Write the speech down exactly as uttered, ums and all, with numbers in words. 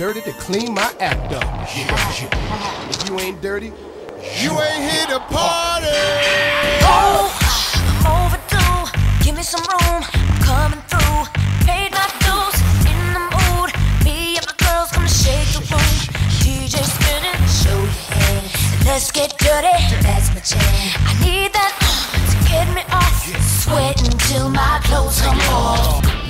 dirty to clean my act up. If you ain't dirty, you ain't here to party. Oh, I'm overdue. Give me some room. I'm coming through. Paid my dues. In the mood. Me and my girls gonna shake the room. D J spinning. Show your head. Let's get dirty. That's my jam. I need that uh, to get me off. Sweating till my clothes come off.